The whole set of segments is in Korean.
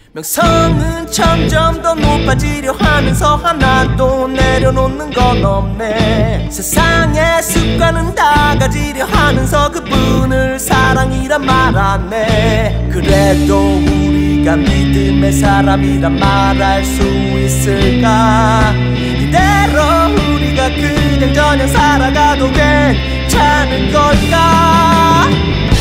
명성은 점점 더 높아지려 하면서 하나도 내려놓는 건 없네. 세상의 습관은 다 가지려 하면서 그분을 사랑이란 말 안 해. 그래도 우리가 믿음의 사람이란 말할 수 있을까? 이대로 우리가 그냥 저냥 살아가도 괜찮은 걸까?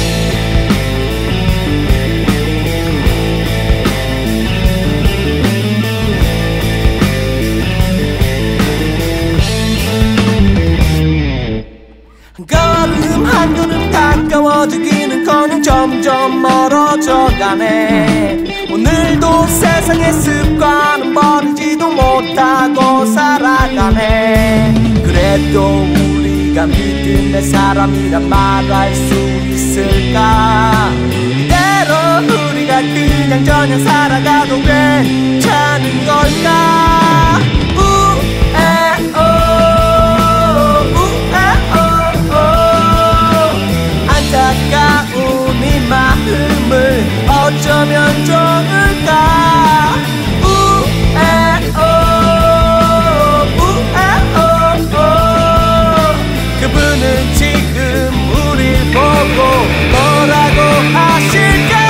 걸음 한 걸음 가까워지기는커녕 점점 멀어져 가네. 오늘도 세상의 습관은 버리지도 못하고 살아가네. 그래도 우리가 믿음의 사람이란 말할 수 있을까? 이대로 우리가 그냥 저냥 살아가도 괜찮은 걸까? 안타까운 이 마음을 어쩌면 좋을까? 그분은 지금 우릴 보고 뭐라고 하실까?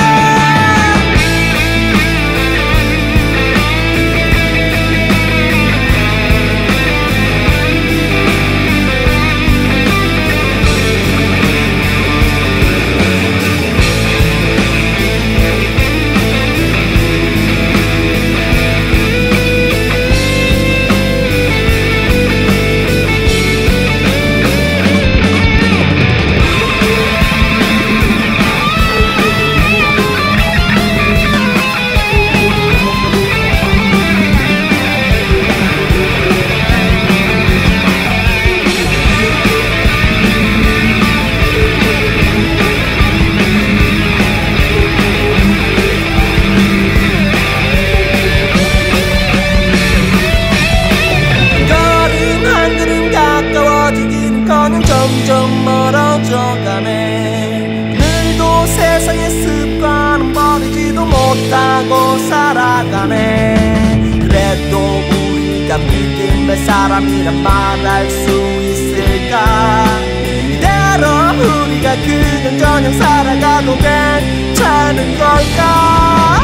점점 멀어져 가네. 오늘도 세상의 습관은 버리지도 못하고 살아가네. 그래도 우리가 믿음의 사람이란 말할 수 있을까? 이대로 우리가 그냥 저냥 살아가도 괜찮은 걸까?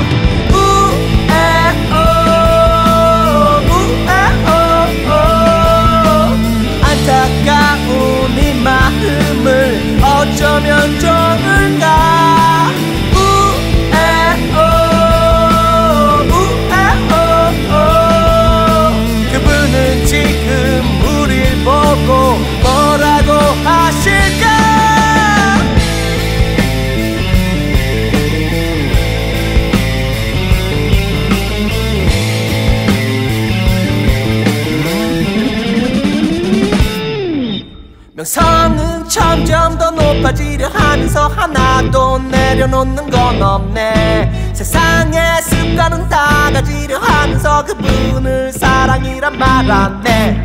안타까운 이 마음을 어쩌면 좋을까? 그분은 지금 우릴 보고 뭐라고 하실까? 명성은 점점 더 높아지려 하면서 하나도 내려놓는 건 없네. 세상의 습관은 다 가지려 하면서 그분을 사랑이란 말 안 해.